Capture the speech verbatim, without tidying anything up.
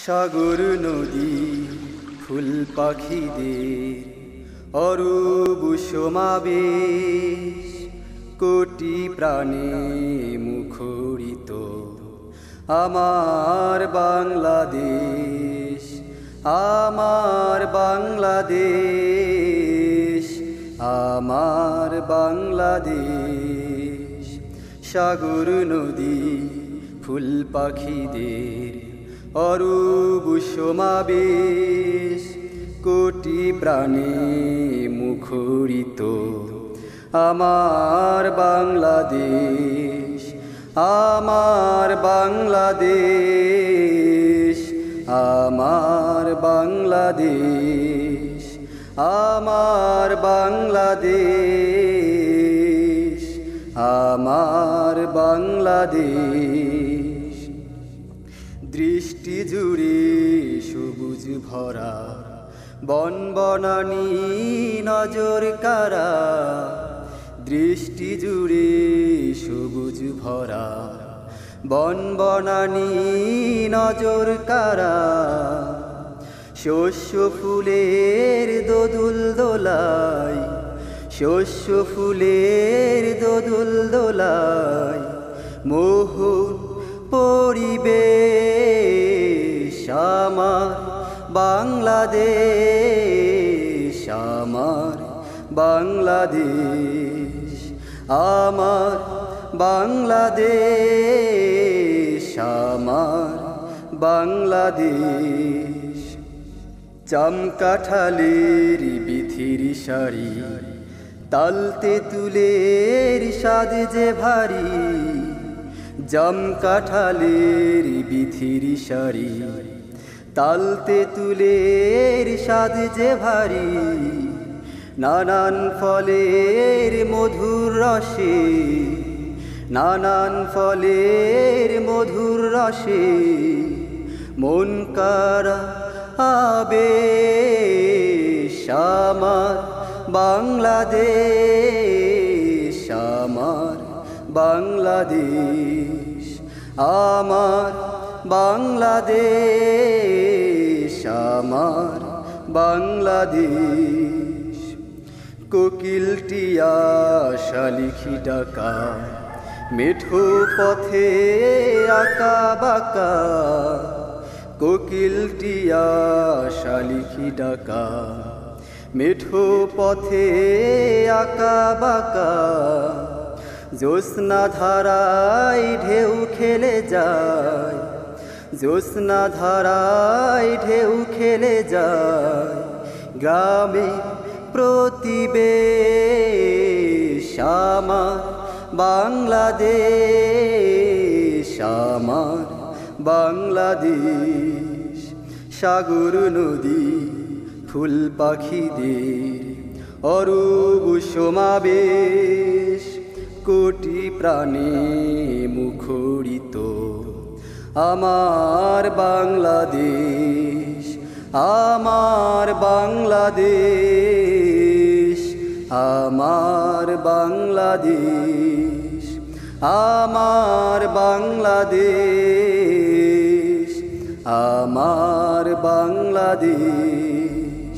সাগর নদী ফুল পাখিদের অরূপ সমাবেশ, কোটি প্রাণে মুখরিত আমার বাংলাদেশ, আমার বাংলাদেশ, আমার বাংলাদেশ। সাগর নদী ফুল পাখিদের অরূপ সমাবেশ, কোটি প্রাণে মুখরিত আমার বাংলাদেশ, আমার বাংলাদেশ, আমার বাংলাদেশ, আমার বাংলাদেশ, আমার বাংলাদেশ। দৃষ্টি জুড়ে সবুজ ভরা বন বনানী নজর কারা, দৃষ্টি জুড়ে সবুজ ভরা বন বনানী নজর কারা। শস্য ফুলের দোদুল দোলায়, শস্য ফুলের দোদুল দোলায় মোহন পরিবেশ আমার বাংলাদেশ, আমার বাংলাদেশ, আমার বাংলাদেশ, আমার বাংলাদেশ। জাম কাঁঠালের বিথির শাড়ি, তাল তেঁতুলের স্বাদ যে ভারী, জাম কাঁঠালের বিথির শাড়ি, তাল তেঁতুলের স্বাদ যে ভারী। নানান ফলের মধুর রসে, নানান ফলের মধুর রসে মন কারা আবেশ আমার বাংলাদেশ, আমার বাংলাদেশ, আমার বাংলাদেশ, আমার বাংলাদেশ। কোকিল টিয়া শালিখি ডাকা, মেঠো পথে আঁকা বাঁকা, কোকিল টিয়া শালিখি ডাকা, মেঠো পথে আঁকা বাঁকা। জ্যোৎস্না ধারায় ঢেউ খেলে যায়, জ্যোৎস্না ধারায় ঢেউ খেলে যায় গ্রামে প্রতিবেশ আমার বাংলাদেশ, আমার বাংলাদেশ। সাগর নদী ফুল পাখিদের অরূপ সমাবেশ, কোটি প্রাণে মুখরিত আমার বাংলাদেশ, আমার বাংলাদেশ, আমার বাংলাদেশ, আমার বাংলাদেশ, আমার বাংলাদেশ।